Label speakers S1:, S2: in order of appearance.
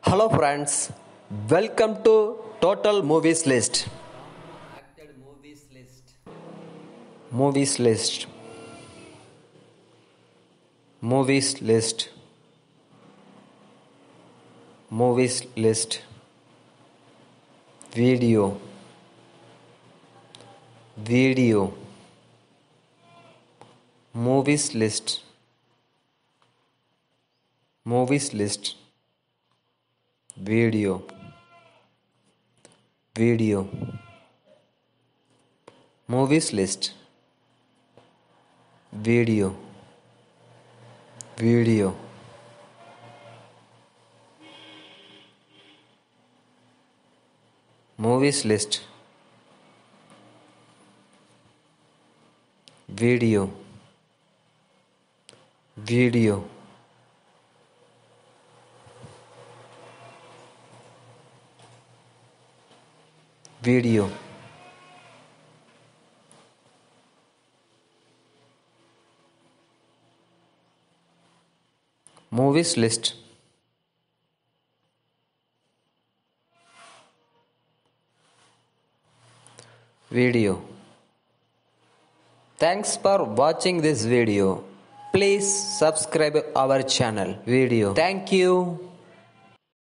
S1: Hello friends, welcome to Total Movies List.
S2: Acted movies list.
S1: Movies list. Movies list. Movies list. Video. Video. Movies list. Movies list. Video. Video. Movies list. Video. Video. Movies list. Video. Video. Video. Movies list. Video. Thanks for watching this video. Please subscribe our channel. Video. Thank you.